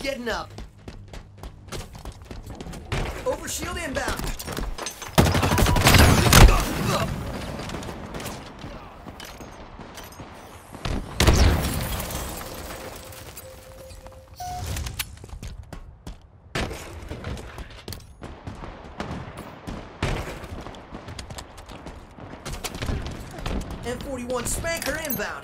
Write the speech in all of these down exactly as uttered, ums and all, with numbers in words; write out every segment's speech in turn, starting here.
getting up. Overshield inbound. M forty-one Spanker inbound.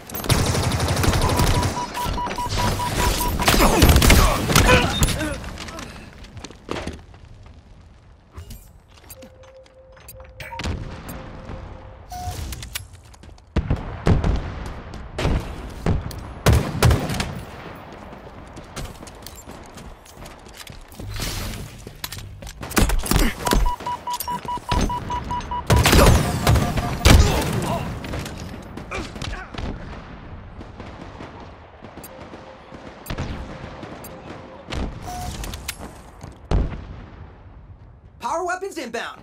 Power weapons inbound.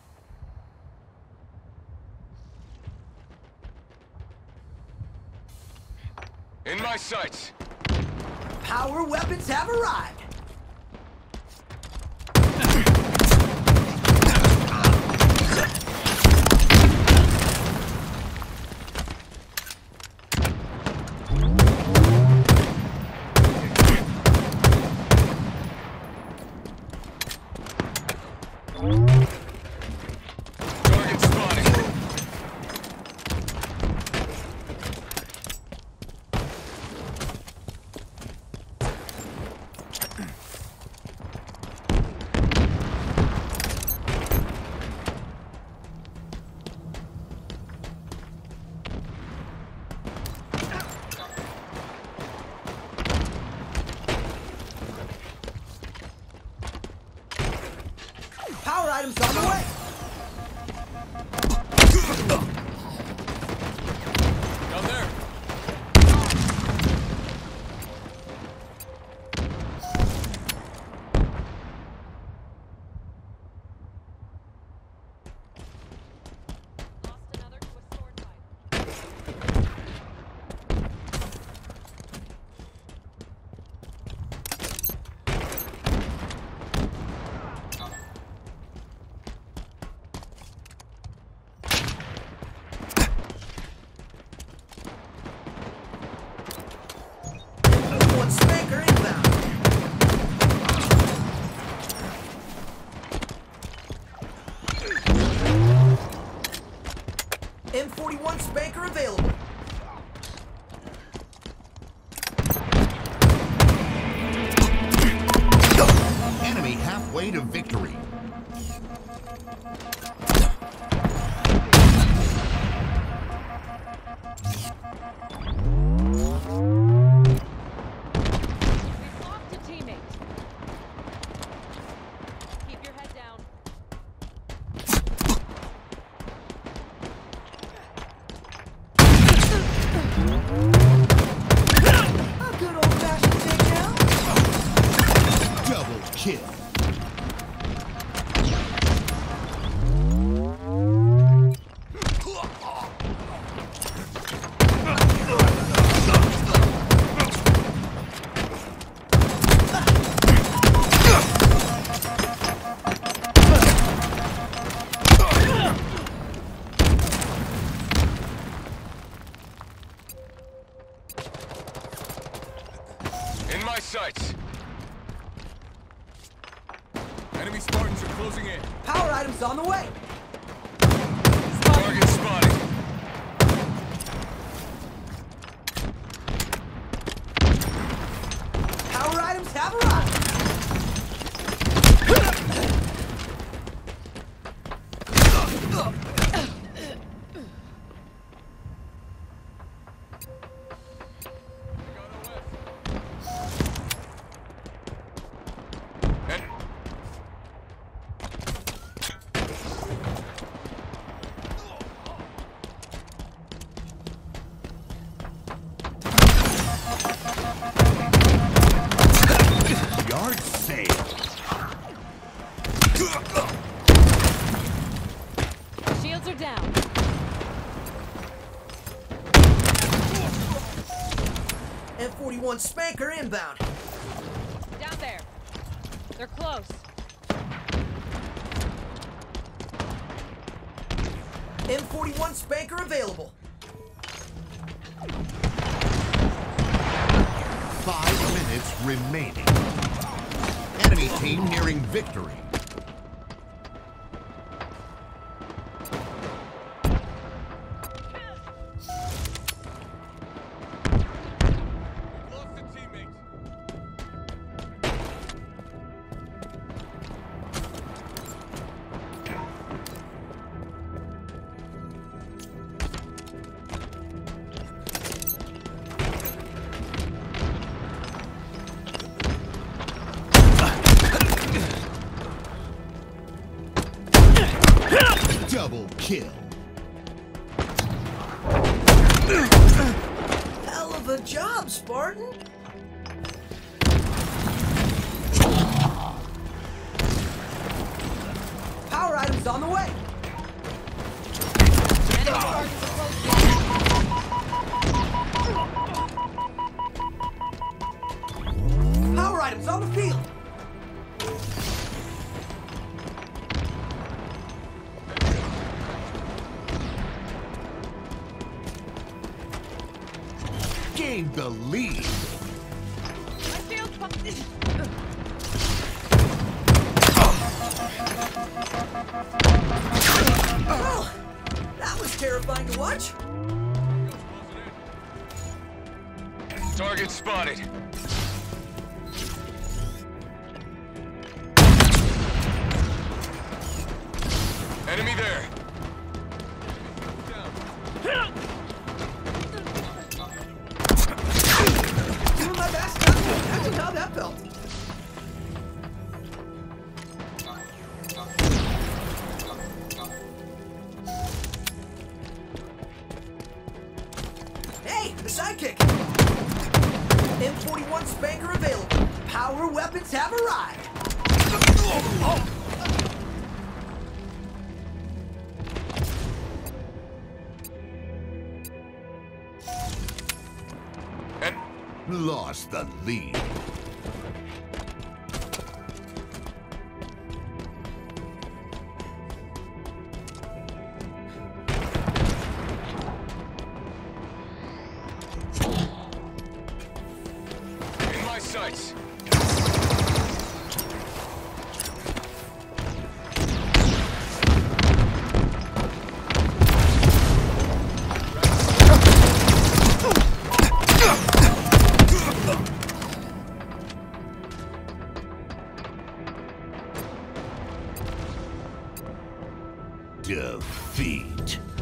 In my sights. Power weapons have arrived. Target spotted. Power items on the way. Down there. Lost another to a sword fight. One Spanker inbound. M forty-one Spanker available. Enemy halfway to victory. We've lost a teammate. Keep your head down. A good old-fashioned takedown. Double kill. In my sights. Enemy Spartans are closing in. Power items on the way. Target spotted. Power items have arrived. And Yard save. Shields are down. M forty-one. M forty-one Spanker inbound. They're close. M forty-one Spanker available. Five minutes remaining. Enemy team nearing victory. Lost a teammate. Double kill. Hell of a job, Spartan. Power items on the way. Enemy targets are close. Power items on the field. Gained the lead. My shield's pu- Well, that was terrifying to watch. Target spotted. Enemy there. Doing my best. Imagine how that felt. Hey, the sidekick. M forty-one Spanker available. Power weapons have arrived. And Lost the lead. in my sights. Defeat.